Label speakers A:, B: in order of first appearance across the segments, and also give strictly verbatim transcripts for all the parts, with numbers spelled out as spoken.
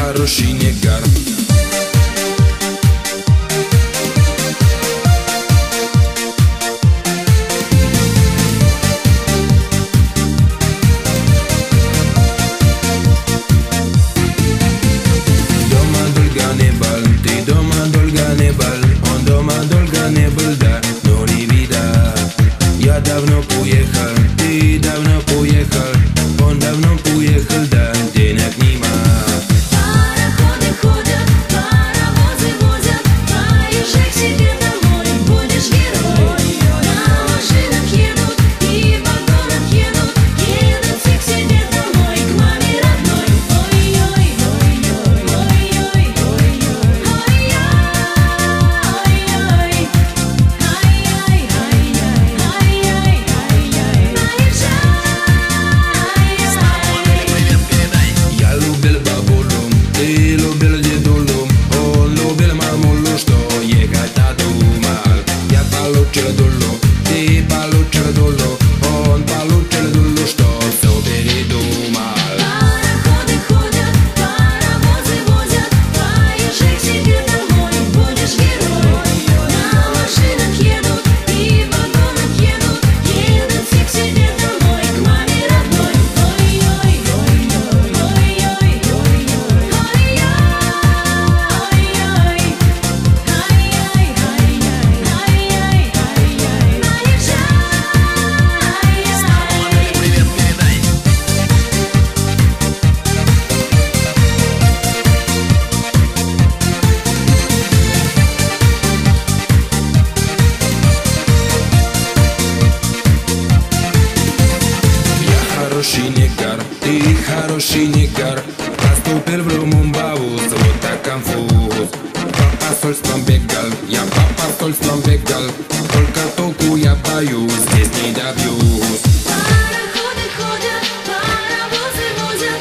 A: хороший негр. Дома долго не был, ты дома долго не был, он дома долго не был, да, но не вида. Я давно уехал, ты давно уехал, он давно уехал, да, денег нема.
B: Пароходы ходят, паровозы возят, поезжай к себе домой, будешь герой. На машинах едут и в вагонах едут, едут все к себе домой, к маме родной. Ой-ой, ой-ой, ой-ой, ой-ой, ой-ой, ой-ой, ай-яй, ай-яй, ай-яй, наезжай.
A: Я любил бабулю, ты любил дедулю, он любил мамулю, что ехать надумал. Я получил дулю, ты получил дулю, он получил дулю, что все передумал.
B: Пароходы ходят, паровозы возят, поезжай к себе домой, будешь герой. На машинах едут и в вагонах едут, едут все к себе домой, к маме родной. Ой-ой, ой-ой, ой-ой, ой-ой, ой-ой, ой-ой, ай-яй, ай-яй, ай-яй, ай-яй, наезжай.
A: Я хороший негр, ты хороший негр, поступил в Лумумбаус, вот так конфуз. По посольствам бегал, я по посольствам бегал, только толку я боюсь, здесь не добьюсь.
B: Пароходы ходят, паровозы возят,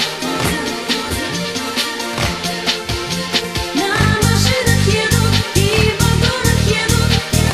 B: на машинах едут и в вагонах едут.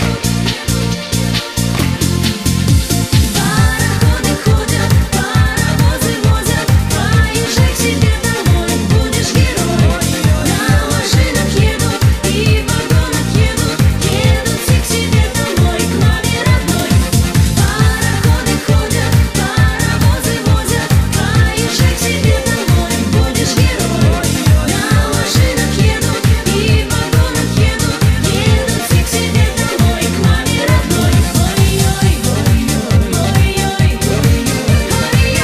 B: Пароходы ходят, паровозы возят, поезжай к себе домой, будешь герой. На машинах едут и в вагонах едут, едут все к себе домой, к маме родной. Пароходы ходят, паровозы возят, поезжай к себе домой, будешь герой. На машинах едут и в вагонах едут, едут все к себе домой, к маме родной. Ой-ой, ой-ой, ой-ой, ой-ой, ой-ой,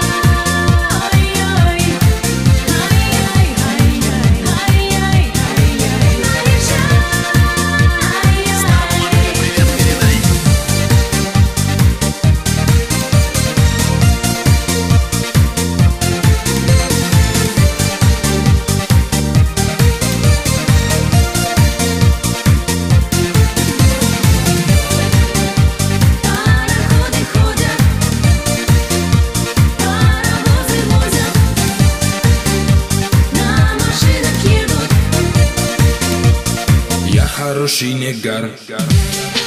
B: ай-яй, ай-яй, ай-яй, наезжай. Пароходы ходят, паровозы возят, на машинах едут.
A: Я хороший негр.